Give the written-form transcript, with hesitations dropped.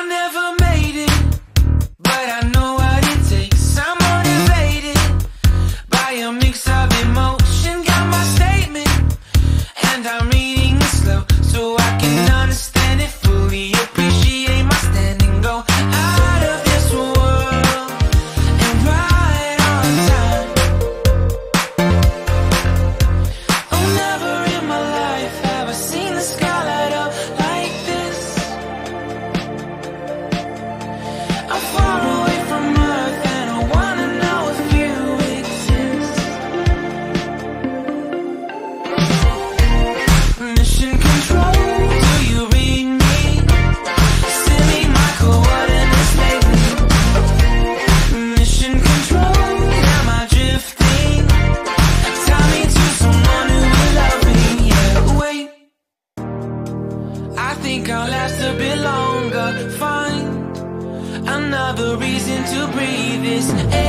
never made it, but I know what it takes. I'm motivated by a mix of emotion. Got my statement, and I'm reading it slow so I can understand it fully. Appreciate my standing, go out of this world and right on time. Oh, never in my life have I seen the sky light up like this. I'm far away from Earth and I wanna know if you exist. Mission control, do you read me? Send me my coordinates lately. Mission control, am I drifting? Tie me to someone who will love me. Yeah, wait, I think I'll last a bit longer. Find another reason to breathe this air.